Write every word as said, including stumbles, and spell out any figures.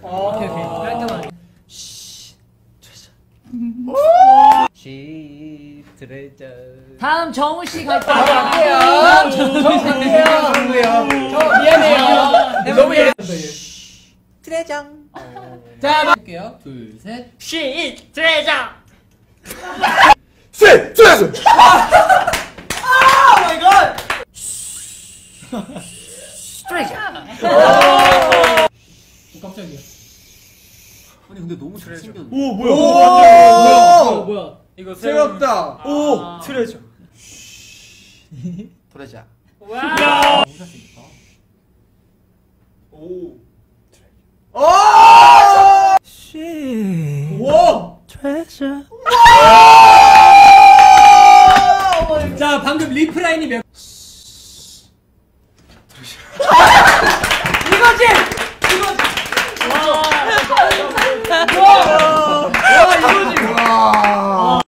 오케이 오케이 깔끔하게. 시 트레저. 다음 정우 씨 갈게요. 다음 정우 씨 갈게요. 저 미안해요. 너무 예쁘다. 트레정. 자 볼게요. 둘 셋. 시 트레저. 시 트레저. 오 마이 갓. 트레저. 깜짝이야. 아니 근데 너무 잘 생겼네. 오 뭐야? 오, 뭐야 뭐야. 이거 새롭다. 오 트레저. 트레저. 와. 오.